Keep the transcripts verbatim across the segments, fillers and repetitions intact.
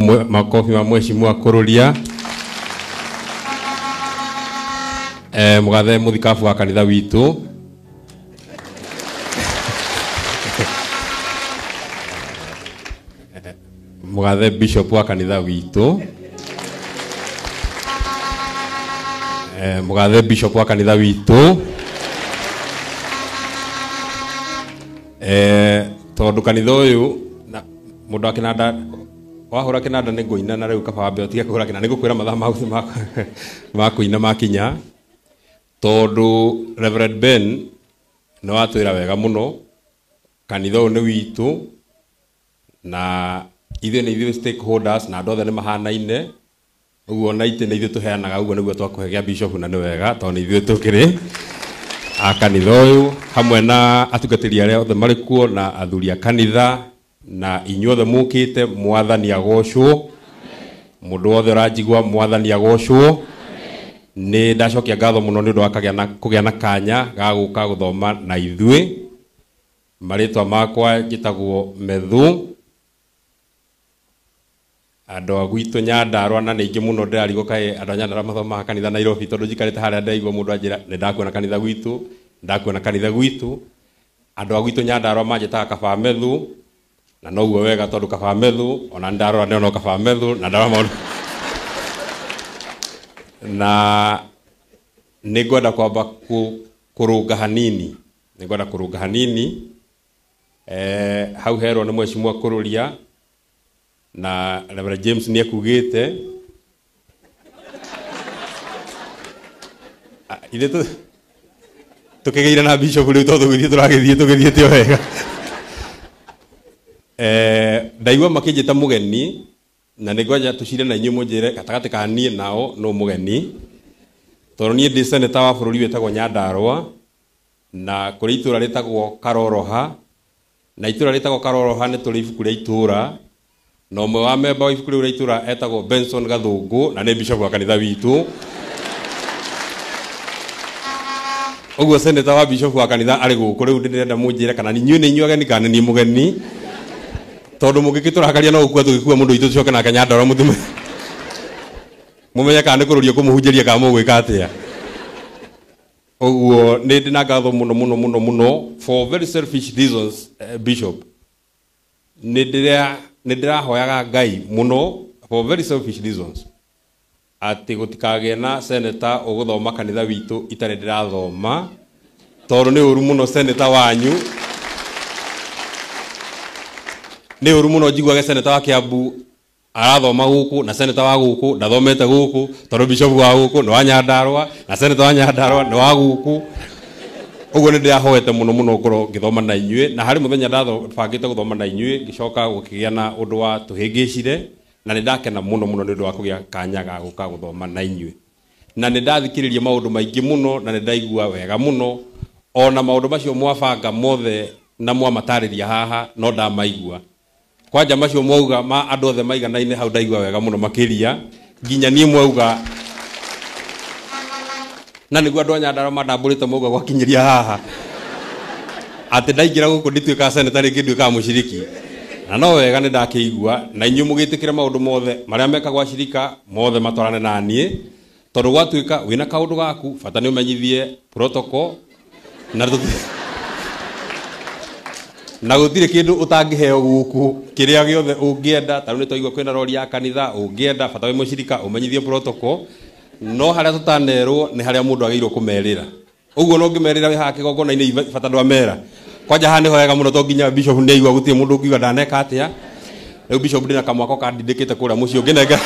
makofi ma mheshimiwa Kurulia. Eh mugathe muthikabu wa kanitha witu. Mugathe bishop wa kanitha witu. Eh mugathe bishop wa kanitha witu. Eh tondu kanitha uyu na mundu akinanda wahura kinanda ni nguina na riu kabambe utige kuhura kinanda ni gukwira mathaa mau ma kuina makinya tondu Reverend Ben no atwira wega muno kanitha uyu ni witu na ithe ni ithe stakeholders na ndothe ni mahanaine uguo na ite ni ithe tuheanaga uguo niguo twakuhegea bishop na ni wega tondu ithe tukiri a kanitha uyu hamwe na atungatiri aria othe mari kuo na athuri a kanitha na inyuothe mukite mwathani agocwo mundu wothe urajigwa mwathani agocwo ni ndacokia ngatho muno ni undu wa kagea na kugea na kanya ga guka guthoma na ithui maritwa makwa gitagwo Methu ando agwitu Nyandarua na ningi muno ndirarigo kai ando Nyandarua mathoma kanitha Nairobi tondu jikarite haria ndaigwa mundu anjira ni ndakuona kanitha gwitu ndakuona kanitha gwitu ando agwitu Nyandarua manjitaga kaba Methu na no uwe wega tondu kaba Methu ona Nyandarua ne no kaba Methu na ndawa maundu na nigwenda kwamba kurunga hanini nigwenda kurunga hanini eh hau hero ni mheshimiwa Kurulia na Reverend James ni akugite ile tu tukigeira na bishop ri todo githie turagithie tugithiete wega eh ndaigwa makijita mugeni na nigwanja tucire na inyu munjire gatagati ka nie nao no mugeni tondu nie ndi senator wa bururi wetagwo Nyandarua na kuri itura ritagwo Karoroha na itura ritagwo Karoroha ni turi ibuku ria itura no mwe wa memba wa ibuku ria itura etagwo Benson Gathungu na ni bishop wa kanitha witu uguo senator wa bishop wa kanitha ari guku riu ndirenda munjire kana ni nyue ni nyuage ni kana ni mugeni tondu mugikiturakaria no ukua tugikua mundu itu coke na Nyandarua muthime mumenya kana kururia kumuhunjiria ka mugwika atia uguo ni ndina ngatho muno muno muno muno for very selfish reasons uh, bishop ni ndira ni ndirahoyaga Ngai muno for very selfish reasons ati gutikage na senator uguthoma kanitha witu itare ndirathoma tondu ni uru muno senator wanyu ni uru muno jigwa senator wa Kiambu arathoma guku na senator wa guku ndathomete guku tondu bishop wa guku no wa Nyandarua na senator wa Nyandarua no wa guku uguo ni ndirahoete muno muno ngoro ngithoma na inyue na hari muthenya ndatho bangite guthoma na inyue gicoka gukigia na undu wa tuhingicire na ni ndakena muno muno ni undu wa kugia kanya ga guka guthoma na inyue na ni ndathikiriria maundu maingi muno na ni ndaigua wega muno ona maundu macio mwabanga mothe na mwamatariria haha no ndamaigua kwanja macio mwauga ma andu othe maiganaine hau ndaigua wega muno makiria nginya nie mwauga na niguo andu a Nyandarua mandamburite mwauga gwakinyiria haha ati ndaingira guku ndituika senator ringi nduika mushiriki na no wega ni ndakiigua na inyu mugitikire maundu mothe maria mekagwa shirika mothe matwarane na nie tondu gwatuika wina kaundu gaku bata ni umenyithie protocol na na gutire kindu utangiheo guku kiria giothe ungienda taru ni twaigua kwina rori ya kanitha ungienda bata wi mushirika umenyithie protocol no haria tutanerwo ni haria mundu ageirwo kumerira uguo no ngimerira wi haha kigongona-ini bata ndwa mera kwanja haha ni hoega muno to nginya bishop ni aigua gutie mundu ungiuga ndaneka atia riu bishop ndina kamwako kandindikite kuria mucio nginenga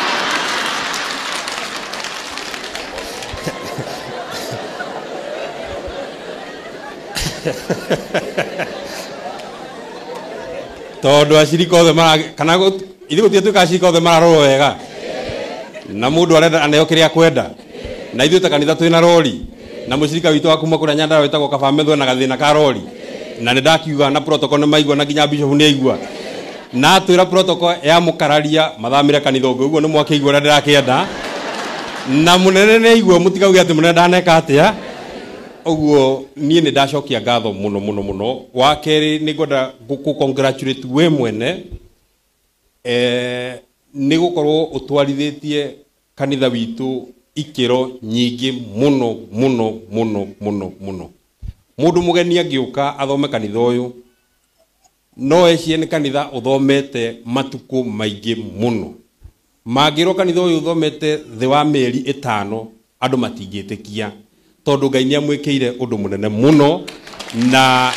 tondu ashirika othe mara kana ithu gutie tuika ashirika othe mararorwo wega na mundu arenda aneo kiria kwenda na ithu ta kanitha twina rori na mushirika witu wa kuma kuria Nyandarua wetagwo kaba Methu na gathina ka rori na ni ndakiuga na protocol ni maigua na nginya bishop ni aigua na atwira protocol ya mukararia mathamire kanitha ungi uguo ni mwakigua uria ndirakienda na munene ni aigua mutigauge ati munene ndaneka atia uguo nie ni ndacokia ngatho muno muno muno wakeri ni ngwenda guku congratulate we mwene eh nĩ gũkorwo ũtwarithitie kanitha witũ ikero nyingĩ muno muno muno muno muno. Mũndũ mũgeni angĩũka athome kanitha ũyũ no ecie nĩ kanitha ũthomete matukũ maingĩ muno. Mangĩrwo kanitha ũyũ ũthomete thĩ wa mĩeri ĩtano andũ matingĩtĩkia, tondũ Ngai nĩ amwĩkĩire ũndũ mũnene muno, na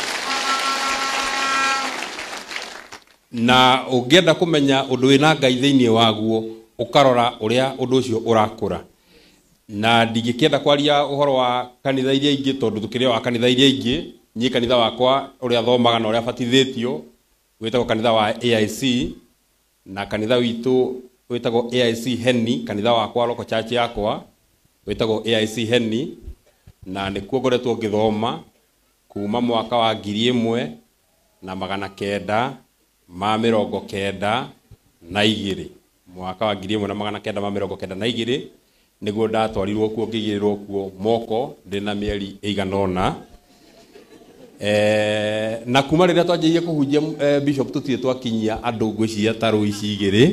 na ũngĩenda kũmenya ũndũ wĩna Ngai thĩinĩ waguo ũkarora ũrĩa ũndũ ũcio ũrakũra. Na ndingĩkĩenda kwaria ũhoro wa kanitha iria ingĩ tondũ tukĩrĩ wa kanitha iria ingĩ, niĩ kanitha wakwa ũrĩa thomaga na ũrĩa batithĩtio wĩtagwo kanitha wa A I C, na kanitha witũ wĩtagwo A I C Heni, kanitha wakwa local church yakwa wĩtagwo A I C Heni, na nĩkuo ngoretwo ngĩthoma kuma mwaka wa ngiri ĩmwe na magana kenda ma mĩrongo kenda na igĩrĩ. Mwaka wa ngiri ĩmwe na magana kenda ma mĩrongo kenda na igĩrĩ nĩguo ndatwarirwo kuo ngĩigĩrĩrwo kuo moko ndĩna mĩeri ĩigana ũna. Eh, na kuma rĩrĩa twanjĩrĩirie kũhunjia eh, bishop tũtirĩ twakinyia andũ ngwĩciria tarũ ici igĩrĩ,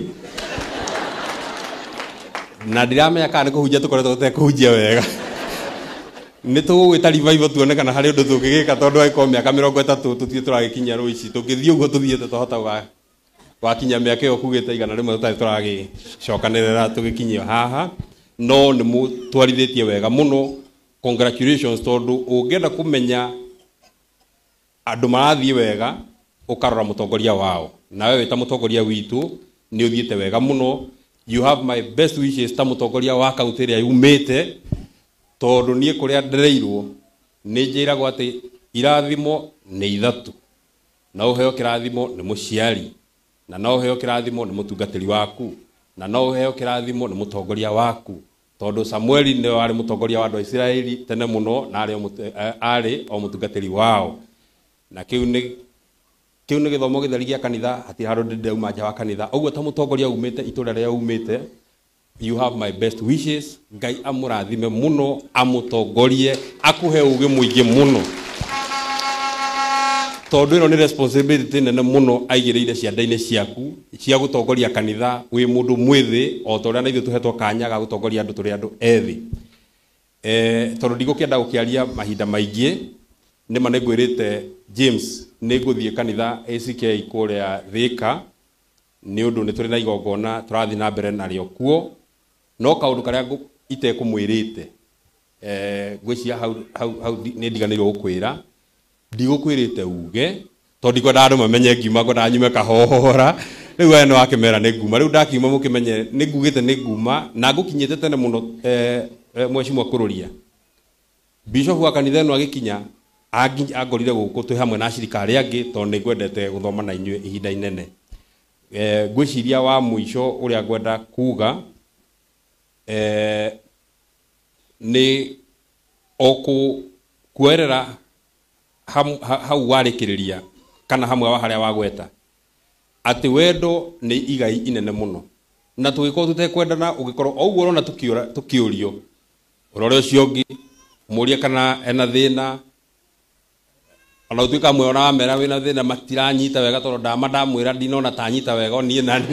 na ndiramenya kana nĩ kũhunjia tũkoretwo tũtekũhunjia wega. Nĩ tũgwĩta revival tuone kana harĩ ũndũ tũngĩgĩka, tondũ agĩkorwo mĩaka mĩrongo ĩtatũ tũtirĩ tũragĩkinyia rũ ici, tũngĩthiĩ ũguo tũthiĩte twahota gwakinya mĩaka ĩyo kugĩte igana rĩmwe tũtarĩ tũragĩcokanĩrĩra tũgĩkinyio haha, no nĩ mũtwarithĩtie wega mũno. Congratulations, tondũ ũngĩenda kũmenya andũ marathiĩ wega ũkarora mũtongoria wao, na wewe ta mũtongoria witũ nĩ ũthiĩte wega mũno. You have my best wishes ta mũtongoria wa kaunti ĩrĩa yumĩte, tondũ niĩ kũrĩa ndereirwo nĩ njĩragwo atĩ irathimo nĩ ithatũ, na ũheo kĩrathimo nĩ mũciari, na no ũheo kĩrathimo nĩ mũtungatĩri waku, na no ũheo kĩrathimo nĩ mũtongoria waku. Tondũ Samueli nĩ warĩ mũtongoria wa andũ a Isiraeli tene mũno, na arĩ o mũtungatĩri wao. Na kĩu nĩ kĩu nĩ gĩthomo gĩtheri gĩa kanitha, hatirĩ handũ ndĩrauma nja wa kanitha. Ũguo ta mũtongoria umĩte itũũra rĩrĩa umĩte, you have my best wishes. Ngai amũrathime mũno, amũtongorie, akũhe ũgĩ mũingĩ mũno, tondũ ĩno nĩ responsibility nene mũno aigĩrĩire cianda-inĩ ciaku cia gũtongoria kanitha wĩ mũndũ mwĩthĩ, o ta ũrĩa na ithuĩ tũhetwo kanya ga gũtongoria andũ tũrĩ andũ ethĩ. Eh, tondũ ndigũkĩenda gũkĩaria mahinda maingĩ, nĩma nĩngwĩrĩte James nĩ ngũthiĩ kanitha A C K kũrĩa Thĩka, nĩ ũndũ nĩ tũrĩ na igongona tũrathiĩ na mbere narĩo kuo. No kaũndũ karĩa itekũmwĩrĩte, eh, ngwĩciria hau hau hau nĩ ndiganĩirwo gũkwĩra, ndigũkwĩrĩte uge, tondũ ndikwenda andũ mamenye ngiuma, ngwenda nyume kahora. Rĩu we nĩ wakĩmera nĩ nguma, rĩu ndakiuma mũkĩmenye nĩ ngugĩte nĩ nguma, na ngũkinyĩte tene mũno. eh, Mheshimiwa Kururia, bishop wa kanitha ĩno agĩkinya angorire gũkũ twĩ hamwe na acirikari angĩ, tondũ nĩ ngwendete gũthoma na inyuĩ ihinda inene. Eh, ngwĩciria wa mũico ũrĩa ngwenda kuga, eh, nĩ okũ kuerera hau warĩkĩrĩria kana hamwe wa harĩa wagweta atĩ wendo nĩ igai inene mũno, na tũgĩkorwo tũtekwendana, ũgĩkorwo o ũguo ũrona tũkĩũrio ũrore ũcio ũngĩ mũrie kana ena thĩna, ona ũtuĩka amwe ona wamera wĩna thĩna matiranyita wega, tondũ ndama ndamwĩra ndinona ta nyita wega niĩ na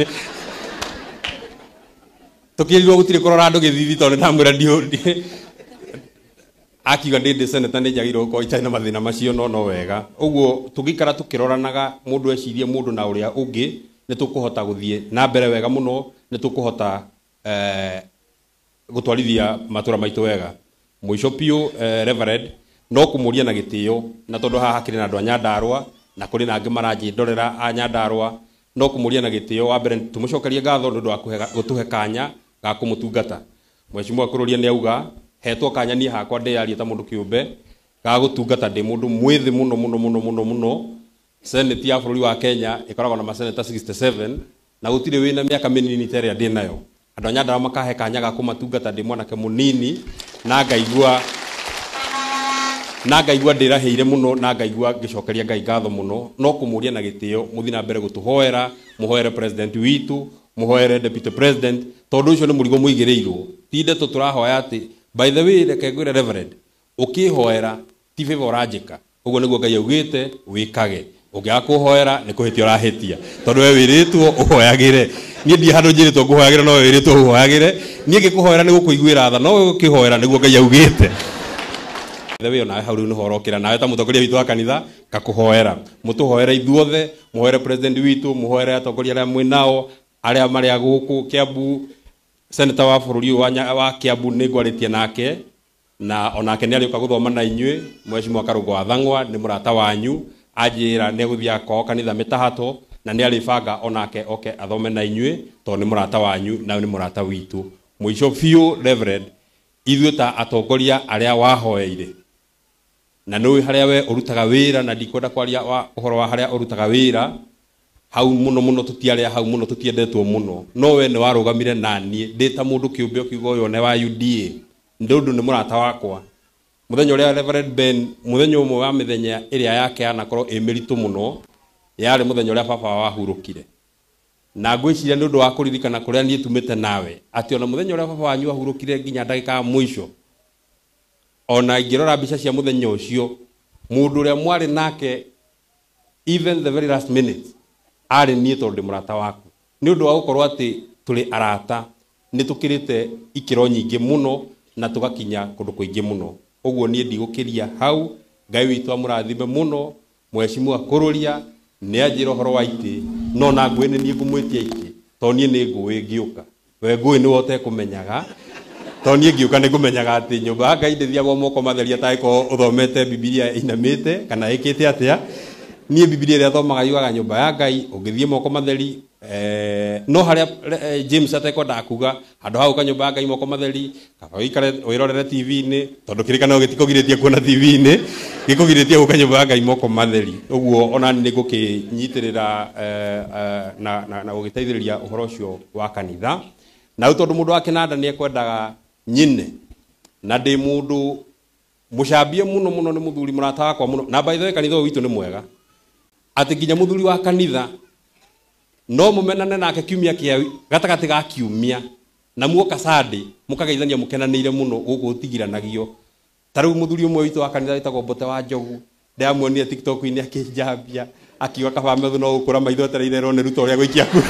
tũkĩrirwo gũtirĩ kũrora andũ gĩthithi, tondũ ndamwĩra ndiũndi akiuga ndĩ ndĩ seneta nĩ njagĩrĩirwo gũkorwo itarĩ na mathĩna macio, no no wega. Ũguo tũgĩikara tũkĩroranaga mũndũ ecirie mũndũ na ũrĩa ũngĩ, nĩ tũkũhota gũthiĩ na mbere wega mũno, nĩ tũkũhota eh, gũtwarithia matũra maitũ wega. Mũico biũ, eh, Reverend, no kũmũria na gĩtĩo, na tondũ haha hakĩrĩ na andũ a Nyandarua na kũrĩ na angĩ maranjĩndorera a Nyandarua, no kũmũria na gĩtĩo. Wa mbere tũmũcokerie ngatho nĩ ũndũ wa gũtũhe kanya ga kũmũtungata. Mheshimiwa Kururia nĩ auga hetwo kanya niĩ hakwa ndĩyarie ta mũndũ kĩũmbe ga gũtungata ndĩ mũndũ mwĩthĩ mũno mũno mũno mũno mũno. Senate ya bũrũri wa Kenya ĩkoragwo na maseneta sixty-seven, na gũtirĩ wĩna mĩaka mĩnini ta ĩrĩa ndĩ nayo. Andũ a Nyandarua makahe kanya ga kũmatungata ndĩ mwanake mũnini, na ngaigua na ngaigua ndĩrahĩire mũno, na ngaigua ngĩcokeria Ngai ngatho mũno. No kũmũria na gĩtĩo, mũthiĩ na mbere gũtũhoera, mũhoere president witũ, mũhoere deputy president, tondũ ũcio nĩ mũrigo mũigĩrĩirwo. Ti ndeto tũrahoya atĩ, by the way, reke ngwĩre Reverend, ũkĩhoera ti favor ũranjĩka, ũguo nĩguo Ngai augĩte wĩkage. Ungiaga kuhoera ni kuhitia urahitia tondu we wiritwo uhoyagire nie ndi handu njiritwo nguhoyagire no wiritwo uhoyagire nie ngikuhoera ni gukuiguira tha no ukihoera niguo Ngai augite Thewe ona hau ni horokira nawe ta mutongoria witu wa kanitha gakuhoera mutuhoera ithuothe muhoere president witu muhoere atongoria aria mwinao aria mari aguku Kiambu senator wa bururi wa wa Kiambu ni ngwaritie nake na onake ni arioka guthoma na inyue Mheshimiwa Karugo wa Thang'wa ni murata wanyu ajira ne guthia ko kanitha mitahato na ni aribanga onake oke athome na inyue to ni murata wanyu na ni murata witu mwisho fiu reverend ithuĩ ta atongoria aria wahoeire na nũĩ haria we urutaga wĩra na ndikwenda kwaria wa uhoro wa haria urutaga wĩra hau muno muno tutiaria hau muno tutiendetwo muno no we ni warugamire nanie ndita mundu kiũmbe kiugo yo ne wa U D A ndundu ni murata wakwa muthenya uria Reverend Ben muthenya umwe wa mithenya iria yake anakorwo emiritu muno yari muthenya uria baba wahurukire na ngwiciria ni undu wa kuririkana kuria nie tumite nawe ati ona muthenya uria baba wanyu ahurukire nginya ndagika ya mwisho ona ingirora mbica cia muthenya ucio mundu uria mwari nake even the very last minute ari nie tondu murata waku ni undu wa gukorwo ati tuli arata ni tukirite ikiro nyingi muno na tugakinya kundu kuingi muno uguo nie ndigukiria hau Ngai witu amurathime muno Mheshimiwa Kururia ni ajira horo wa iti no na ngwini ni ngumwitia iki to nie ni ngui ngiuka we ngui ni wote kumenyaga to nie ngiuka ni kumenyaga ati nyumba Ngai ndithiagwo moko matheria taiko uthomete Biblia inamite kana ikite atia nie Biblia ria thomaga yugaga nyumba ya Ngai ungithie moko matheri eh no haria eh, James atekwenda akuga handu hau kanyumba ya Ngai moko matheri kaba ikare wirorere T V ni tondu kirikano gitikogiritie kuona T V ni gikogiritie gukanyumba ya Ngai moko matheri uguo ona ni ngukinyitirira eh, eh, na na, na gugiteithiriria uhoro ucio wa kanitha na tondu mundu wa kinanda ni ekwendaga nyine na ndi mundu mucambie muno muno ni muthuri murata wakwa muno na by the way kanitha witu ni mwega ati nginya muthuri wa kanitha no mumenane nake kiumia kia gatagati ga kiumia na muoka Sunday mukageithania mukenanire muno guku utigiranagio tariu muthuri umwe witu wa kanitha witagwo Mbote wa Njogu ndiamuonire TikTok ini akijambia akiwa kaba methu no ukura maitho tereire ro ni ruto ria gwikia ku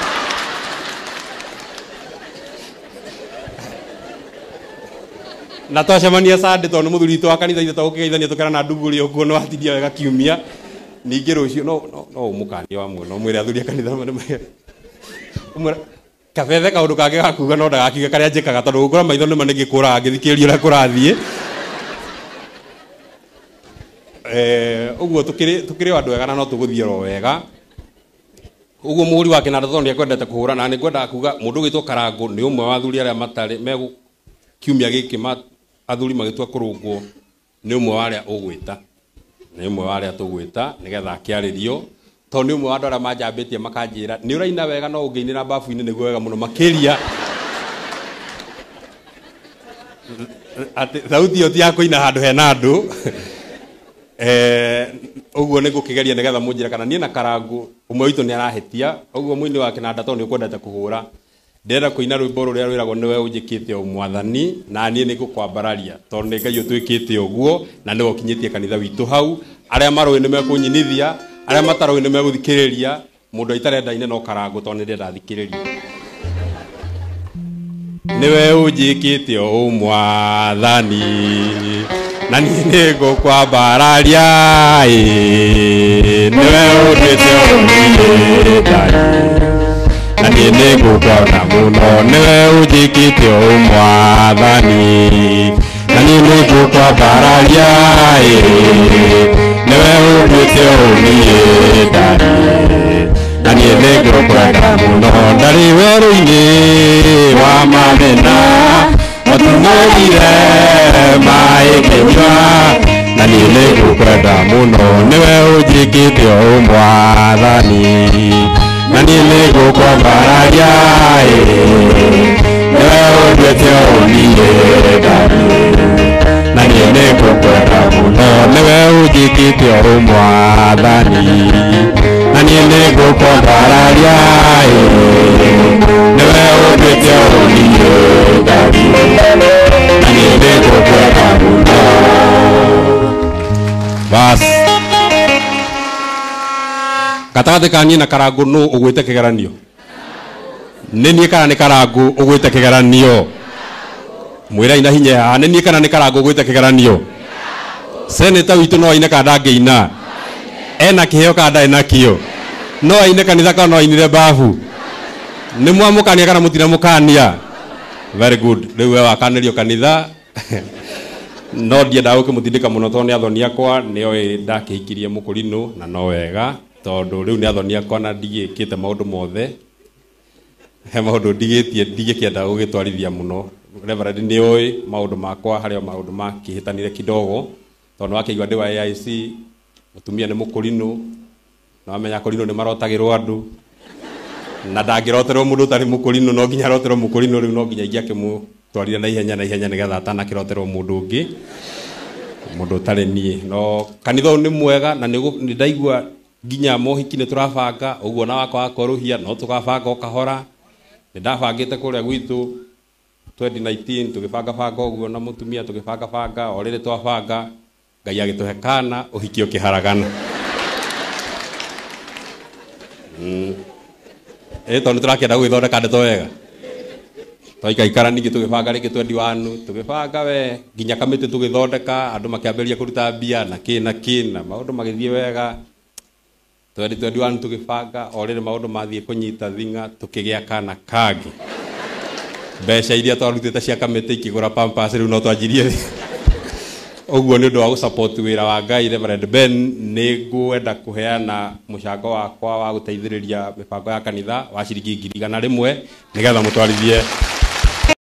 na twacemania Sunday tondu muthuri witu wa kanitha ithe tukigeithania tukera na nduguri uguo no atidia wega kiumia ningi rucio no no no umukani wa muno mwire athuria kanitha umwe kabethe kaundu kage gakuga no ndagakiuga karia njikaga tondu gukura maitho nima ningikura ngithikiria uria kurathie eh uguo tukiri tukiri andu wega na no tuguthie ro wega uguo muhuri wa kinanda tondu ekwendete kuhura na ni kwenda kuga mundu gitwo Karangu ni umwe wa athuri aria matari me kiumia giki ma athuri magitwa kurungwo ni umwe wa aria ugwita ni umwe wa aria tugwita nigetha akiaririo to ni umwe wa andu aria manjambitie makanjira ni uraina wega no ungeinira bafu-ini niguo wega muno makiria ati thauti yo ti ya kuina handu hena andu eh uguo ni ngukigeria nigetha munjira kana nie na Karangu umwe witu ni arahetia uguo mwini wa kinanda to ni ukwendete kuhura ndera kuina rwimbo ruria rwiragwo niwe unjikite o mwathani na nie ni ngukwambararia tondu ni Ngai utwikite uguo na ni wokinyitie kanitha witu hau aria marui ni mekunyinithia aria matarui ni meguthikiriria mundu aitarenda ine no Karangu tondu ni ndenda thikiriria niwe unjikite o mwathani na nie ni ngukwambararia niwe utwite o mwathani na nie ni ngukona muno niwe unjikite o mwathani na nie ni ngukwambararia niwe utwite o mwathani na nie ni ngukona muno ndari weru-ini wa mamena matumurire mai kinywa na nie ni ngukona muno niwe unjikite o mwathani na nie ni ngukwambararia niwe utwite o mwathani na nie ni ngukona muno niwe unjikite o mwathani na nie ni ngukwambararia niwe utwite o mwathani na nie ni ngukona muno bas Gatagatĩ ka niĩ na Karangũ nũ ũgwĩte kĩgeranio? Nĩ niĩ kana nĩ Karangũ ũgwĩte kĩgeranio? Mwĩra ina hinya haha, nĩ niĩ kana nĩ Karangũ ũgwĩte kĩgeranio? Senator witũ no aine kana ndangĩina? Ena kĩheo kana ndarĩ nakĩo? No aine kanitha kana no ainire babu? Nĩ mwamũkania kana mũtinamũkania? Very good. Rĩu we wakanĩrio kanitha. No ndiendaga gũkĩmũtindĩka mũno tondũ nĩ athoni akwa nĩoĩ ndakĩhikirie Mũkũrinũ na no wega tondũ rĩu nĩ athoni akwa na ndigĩkĩte maũndũ mothe. He maũndũ ndigĩtie ndigĩkĩenda gũgĩtwarithia mũno. Reverend nĩoĩ maũndũ makwa harĩa maũndũ makĩhĩtanire kidogo tondũ wakĩigua ndĩ wa A I C mũtumia nĩ Mũkũrinũ na wamenya Akũrinũ nĩ marotagĩrwo andũ na ndangĩroterwo mũndũ ũtarĩ Mũkũrinũ no nginya aroterwo Mũkũrinũ rĩu no nginya ingĩakĩmũtwarire na ihenya na ihenya nĩgetha atanakĩroterwo mũndũ ũngĩ mũndũ ũtarĩ niĩ. No kanitha ũyũ nĩ mwega na nĩ ndaigua nginya mohiki nĩ tũrabanga ũguo na wakwa wakũrũhia no tũgabanga o kahora. Nĩ ndabangĩte kũrĩa gwitũ twenty nineteen tũgĩbanga banga ũguo na mũtumia tũgĩbanga banga o rĩrĩ twabanga Ngai agĩtũhe kana ũhiki ũkĩharagana. Mm. Eh tondũ tũrakĩenda gwĩthondeka ndeto wega. Twaikaikara ningĩ tũgĩbanga rĩngĩ twenty one tũgĩbanga we nginya kamĩtĩ tũgĩthondeka andũ makĩambĩrĩria kũruta mbia na kĩ na kĩ na maũndũ magĩthiĩ wega. twenty twenty one tũgĩbanga o rĩrĩ maũndũ mathiĩ kũnyita thing'a tũkĩgĩa kana kangĩ. Mbeca iria twarutĩte cia kamĩtĩ ikĩgũra pampers rĩu no twanjirie. Ũguo nĩ ũndũ wa gũsupport wĩra wa Ngai Reverend Ben nĩ ngwenda kũheana mũcango wakwa wa gũteithĩrĩria mĩbango ya kanitha wa ciringi ngiri igana rĩmwe nĩgetha mũtwarithie